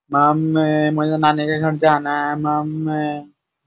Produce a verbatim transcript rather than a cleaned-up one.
Mummy मुझे नानी के घर जाना है मम्मी।